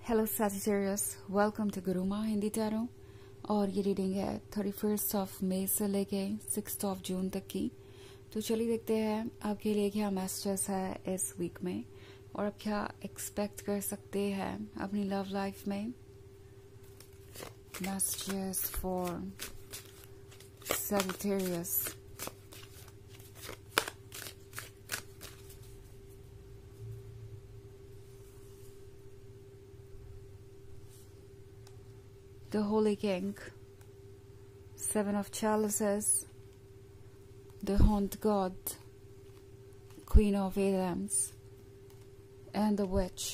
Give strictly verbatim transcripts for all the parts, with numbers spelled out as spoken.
Hello Sagittarius, welcome to Guruma Hindi tarot. और ये reading है थर्टी फर्स्ट ऑफ मई से लेके सिक्स ऑफ जून तक की। तो चलिए देखते हैं आपके लिए क्या मैसेजेस है इस वीक में और आप क्या एक्सपेक्ट कर सकते हैं अपनी लव लाइफ में। Messages for Sagittarius. The Holy King, Seven of Chalices, the Haunt God, Queen of Wands, and the Witch.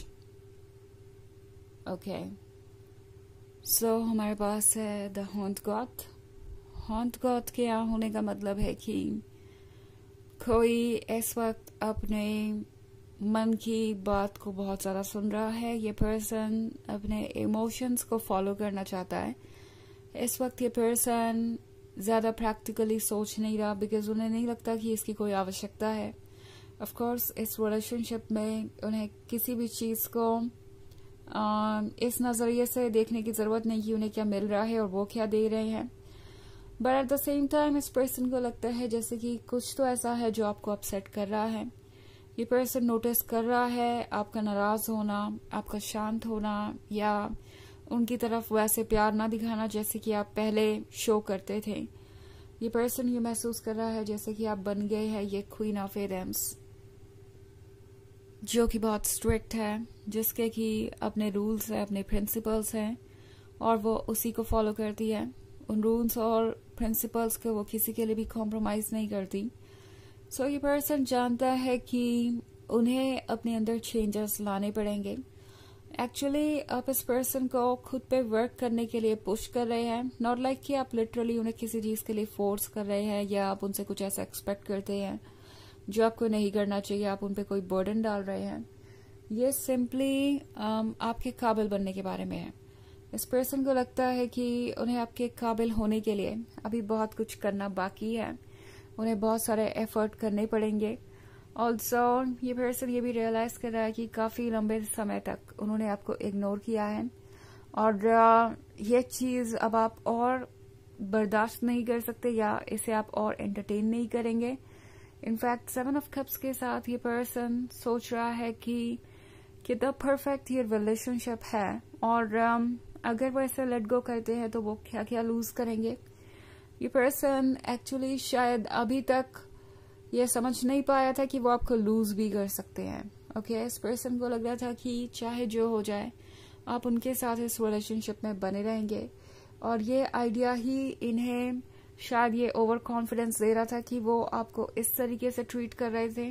Okay. So हमारे पास है The Haunt God. Haunt God के यहाँ होने का मतलब है कि कोई इस वक्त अपने मन की बात को बहुत ज़्यादा सुन रहा है। ये पर्सन अपने इमोशंस को फॉलो करना चाहता है। इस वक्त ये पर्सन ज़्यादा प्रैक्टिकली सोच नहीं रहा, बिकॉज उन्हें नहीं लगता कि इसकी कोई आवश्यकता है। ऑफ कोर्स इस रिलेशनशिप में उन्हें किसी भी चीज़ को आ, इस नज़रिए से देखने की ज़रूरत नहीं कि उन्हें क्या मिल रहा है और वो क्या दे रहे हैं। But at the same time इस पर्सन को लगता है जैसे कि कुछ तो ऐसा है जो आपको अपसेट कर रहा है। ये पर्सन नोटिस कर रहा है आपका नाराज होना, आपका शांत होना, या उनकी तरफ वैसे प्यार ना दिखाना जैसे कि आप पहले शो करते थे। ये पर्सन ये महसूस कर रहा है जैसे कि आप बन गए हैं ये क्वीन ऑफ एडम्स, जो कि बहुत स्ट्रिक्ट है, जिसके कि अपने रूल्स हैं, अपने प्रिंसिपल्स हैं और वो उसी को फॉलो करती है। उन रूल्स और प्रिंसिपल्स को वो किसी के लिए भी कॉम्प्रोमाइज नहीं करती। सो so, ये पर्सन जानता है कि उन्हें अपने अंदर चेंजेस लाने पड़ेंगे। एक्चुअली आप इस पर्सन को खुद पे वर्क करने के लिए पुश कर रहे हैं, नॉट लाइक कि आप लिटरली उन्हें किसी चीज के लिए फोर्स कर रहे हैं या आप उनसे कुछ ऐसा एक्सपेक्ट करते हैं जो आपको नहीं करना चाहिए, आप उन पे कोई बर्डन डाल रहे हैं। ये सिंपली um, आपके काबिल बनने के बारे में है। इस पर्सन को लगता है कि उन्हें आपके काबिल होने के लिए अभी बहुत कुछ करना बाकी है, उन्हें बहुत सारे एफर्ट करने पड़ेंगे। ऑल्सो ये पर्सन ये भी रियलाइज कर रहा है कि काफी लंबे समय तक उन्होंने आपको इग्नोर किया है और ये चीज अब आप और बर्दाश्त नहीं कर सकते या इसे आप और एंटरटेन नहीं करेंगे। इनफैक्ट सेवन ऑफ कप्स के साथ ये पर्सन सोच रहा है कि कि द परफेक्ट ये रिलेशनशिप है और अगर वो ऐसे लेट गो करते हैं तो वो क्या क्या लूज करेंगे। ये पर्सन एक्चुअली शायद अभी तक ये समझ नहीं पाया था कि वो आपको लूज भी कर सकते हैं। Okay okay? इस पर्सन को लग रहा था कि चाहे जो हो जाए आप उनके साथ इस रिलेशनशिप में बने रहेंगे और ये आइडिया ही इन्हें शायद ये ओवर कॉन्फिडेंस दे रहा था कि वो आपको इस तरीके से ट्रीट कर रहे थे।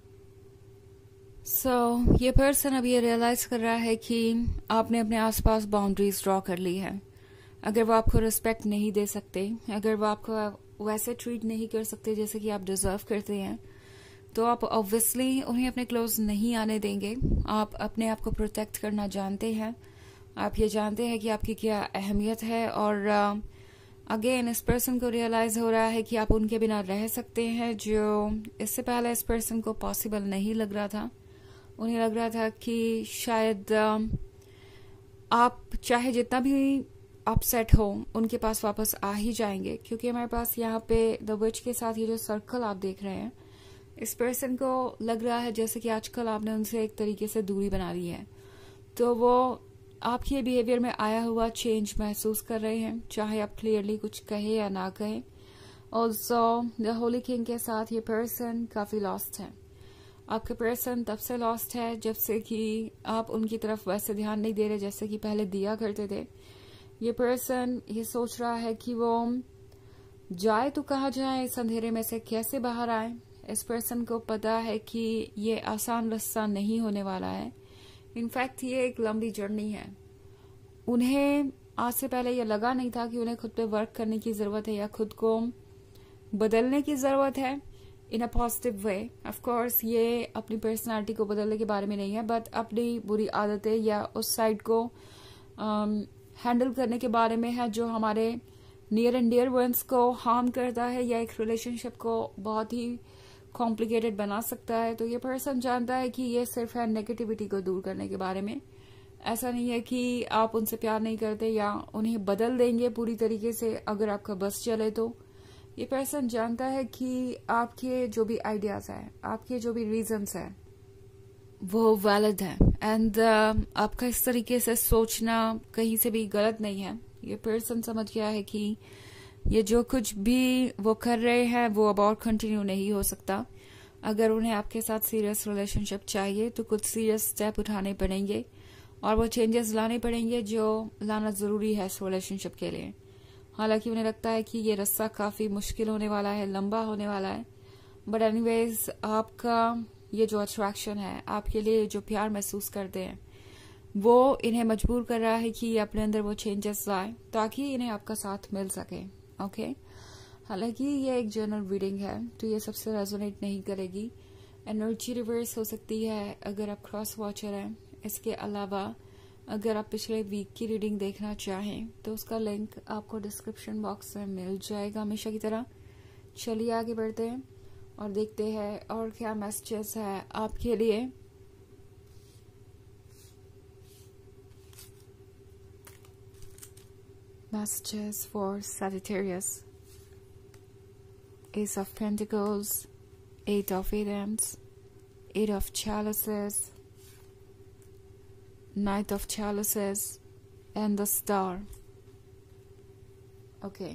सो so, ये पर्सन अब ये रियलाइज कर रहा है कि आपने अपने आसपास बाउंड्रीज ड्रॉ कर ली है। अगर वो आपको रिस्पेक्ट नहीं दे सकते, अगर वो आपको वैसे ट्रीट नहीं कर सकते जैसे कि आप डिजर्व करते हैं, तो आप ऑब्वियसली उन्हें अपने क्लोज नहीं आने देंगे। आप अपने आप को प्रोटेक्ट करना जानते हैं, आप ये जानते हैं कि आपकी क्या अहमियत है और अगेन uh, इस पर्सन को रियलाइज हो रहा है कि आप उनके बिना रह सकते हैं, जो इससे पहले इस पर्सन को पॉसिबल नहीं लग रहा था। उन्हें लग रहा था कि शायद uh, आप चाहे जितना भी अपसेट हो उनके पास वापस आ ही जाएंगे, क्योंकि हमारे पास यहाँ पे द विच के साथ ये जो सर्कल आप देख रहे हैं, इस पर्सन को लग रहा है जैसे कि आजकल आपने उनसे एक तरीके से दूरी बना ली है, तो वो आपके बिहेवियर में आया हुआ चेंज महसूस कर रहे हैं, चाहे आप क्लियरली कुछ कहे या ना कहे। ऑल्सो द होली किंग के साथ ये पर्सन काफी लॉस्ट है। आपका पर्सन तब से लॉस्ट है जब से कि आप उनकी तरफ वैसे ध्यान नहीं दे रहे जैसे कि पहले दिया करते थे। ये पर्सन ये सोच रहा है कि वो जाए तो कहाँ जाए, इस अंधेरे में से कैसे बाहर आए। इस पर्सन को पता है कि ये आसान रास्ता नहीं होने वाला है। इनफैक्ट ये एक लंबी जर्नी है। उन्हें आज से पहले ये लगा नहीं था कि उन्हें खुद पे वर्क करने की जरूरत है या खुद को बदलने की जरूरत है in a positive way. Of course ये अपनी पर्सनालिटी को बदलने के बारे में नहीं है, बट अपनी बुरी आदतें या उस साइड को हैंडल um, करने के बारे में है जो हमारे नियर एंड डियर वंस को हार्म करता है या एक रिलेशनशिप को बहुत ही कॉम्प्लिकेटेड बना सकता है। तो ये पर्सन जानता है कि ये सिर्फ है नेगेटिविटी को दूर करने के बारे में, ऐसा नहीं है कि आप उनसे प्यार नहीं करते या उन्हें बदल देंगे पूरी तरीके से अगर आपका बस चले तो। ये पर्सन जानता है कि आपके जो भी आइडियाज हैं, आपके जो भी रीजंस हैं, वो वैलिड है एंड uh, आपका इस तरीके से सोचना कहीं से भी गलत नहीं है। ये पर्सन समझ गया है कि ये जो कुछ भी वो कर रहे हैं वो अब और कंटिन्यू नहीं हो सकता। अगर उन्हें आपके साथ सीरियस रिलेशनशिप चाहिए तो कुछ सीरियस स्टेप उठाने पड़ेंगे और वो चेंजेस लाने पड़ेंगे जो लाना जरूरी है इस रिलेशनशिप के लिए। हालांकि उन्हें लगता है कि ये रास्ता काफी मुश्किल होने वाला है, लंबा होने वाला है, बट एनीवेज आपका ये जो अट्रैक्शन है, आपके लिए जो प्यार महसूस करते हैं, वो इन्हें मजबूर कर रहा है कि अपने अंदर वो चेंजेस लाए ताकि इन्हें आपका साथ मिल सके। ओके, हालांकि ये एक जनरल रीडिंग है तो ये सबसे रेजोनेट नहीं करेगी। एनर्जी रिवर्स हो सकती है अगर आप क्रॉस वॉचर हैं। इसके अलावा अगर आप पिछले वीक की रीडिंग देखना चाहें तो उसका लिंक आपको डिस्क्रिप्शन बॉक्स में मिल जाएगा हमेशा की तरह। चलिए आगे बढ़ते हैं और देखते हैं और क्या मैसेजेस है आपके लिए। Messages for Sagittarius. Ace of Pentacles, Eight of Wands, Eight of Chalices, Knight of Chalices, and the Star. Okay.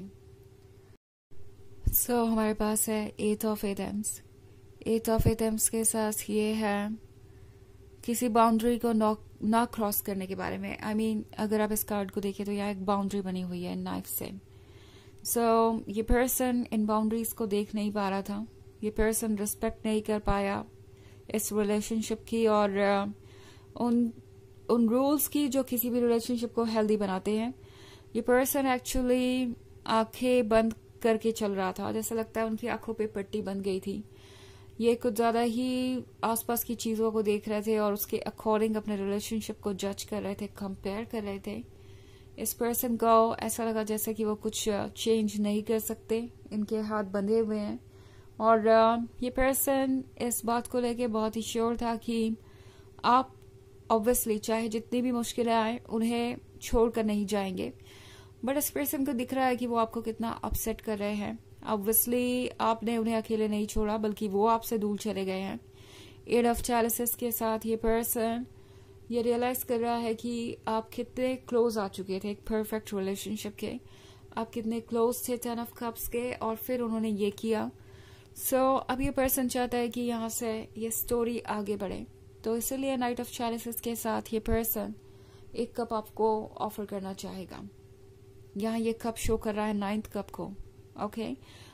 So हमारे पास है Eight of Wands. Eight of Wands के साथ ये है किसी बाउंड्री को ना क्रॉस करने के बारे में। आई I मीन mean, अगर आप इस कार्ड को देखें तो यहाँ एक बाउंड्री बनी हुई है नाइफ से। सो so, ये पर्सन इन बाउंड्रीज को देख नहीं पा रहा था। ये पर्सन रिस्पेक्ट नहीं कर पाया इस रिलेशनशिप की और uh, उन उन रूल्स की जो किसी भी रिलेशनशिप को हेल्दी बनाते हैं। ये पर्सन एक्चुअली आंखें बंद करके चल रहा था, जैसा लगता है उनकी आंखों पे पट्टी बन गई थी। ये कुछ ज्यादा ही आसपास की चीजों को देख रहे थे और उसके अकॉर्डिंग अपने रिलेशनशिप को जज कर रहे थे, कंपेयर कर रहे थे। इस पर्सन को ऐसा लगा जैसे कि वो कुछ चेंज नहीं कर सकते, इनके हाथ बंधे हुए हैं। और ये पर्सन इस बात को लेके बहुत ही श्योर था कि आप ऑब्वियसली चाहे जितनी भी मुश्किलें आए उन्हें छोड़कर नहीं जाएंगे। बट इस पर्सन को दिख रहा है कि वो आपको कितना अपसेट कर रहे हैं। ऑब्वियसली आपने उन्हें अकेले नहीं छोड़ा बल्कि वो आपसे दूर चले गए हैं। एट ऑफ चैलिसेस के साथ ये पर्सन ये रियलाइज कर रहा है कि आप कितने क्लोज आ चुके थे एक परफेक्ट रिलेशनशिप के, आप कितने क्लोज थे टेन ऑफ कप्स के, और फिर उन्होंने ये किया। सो so, अब ये पर्सन चाहता है कि यहाँ से ये स्टोरी आगे बढ़े, तो इसलिए नाइट ऑफ चैलिसेस के साथ ये पर्सन एक कप आपको ऑफर करना चाहेगा। यहाँ ये कप शो कर रहा है नाइन्थ कप को। ओके,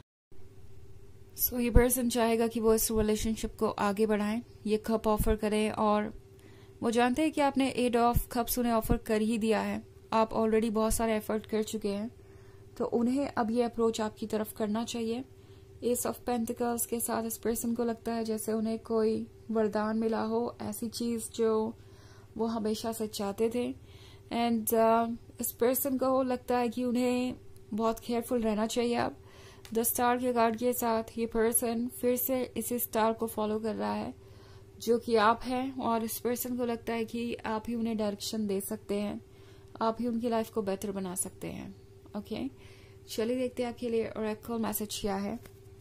सो ये पर्सन चाहेगा कि वो इस रिलेशनशिप को आगे बढ़ाएं, ये कप ऑफर करें, और वो जानते हैं कि आपने एट ऑफ कप्स उन्हें ऑफर कर ही दिया है। आप ऑलरेडी बहुत सारे एफर्ट कर चुके हैं, तो उन्हें अब ये अप्रोच आपकी तरफ करना चाहिए। एस ऑफ पेंटिकल्स के साथ इस पर्सन को लगता है जैसे उन्हें कोई वरदान मिला हो, ऐसी चीज जो वो हमेशा से चाहते थे। एंड uh, इस पर्सन को लगता है कि उन्हें बहुत केयरफुल रहना चाहिए। अब द स्टार के कार्ड के साथ ये पर्सन फिर से इसी स्टार को फॉलो कर रहा है जो कि आप हैं, और इस पर्सन को लगता है कि आप ही उन्हें डायरेक्शन दे सकते हैं, आप ही उनकी लाइफ को बेहतर बना सकते हैं। ओके, चलिए देखते हैं आपके लिए ओरेकल मैसेज क्या है।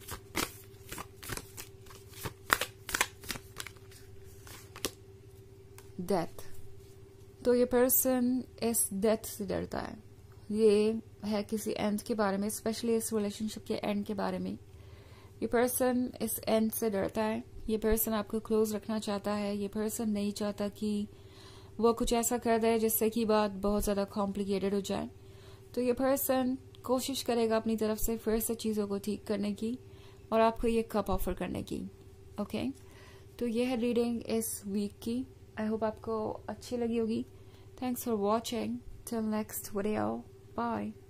डेथ। तो ये पर्सन इस डेथ से डरता है। ये है किसी एंड के बारे में, स्पेशली इस रिलेशनशिप के एंड के बारे में। ये पर्सन इस एंड से डरता है। ये पर्सन आपको क्लोज रखना चाहता है। ये पर्सन नहीं चाहता कि वो कुछ ऐसा कर दे जिससे कि बात बहुत ज्यादा कॉम्प्लिकेटेड हो जाए। तो ये पर्सन कोशिश करेगा अपनी तरफ से फिर से चीजों को ठीक करने की और आपको ये कप ऑफर करने की। ओके, तो ये है रीडिंग इस वीक की। आई होप आपको अच्छी लगी होगी। Thanks for watching. Till next video, bye.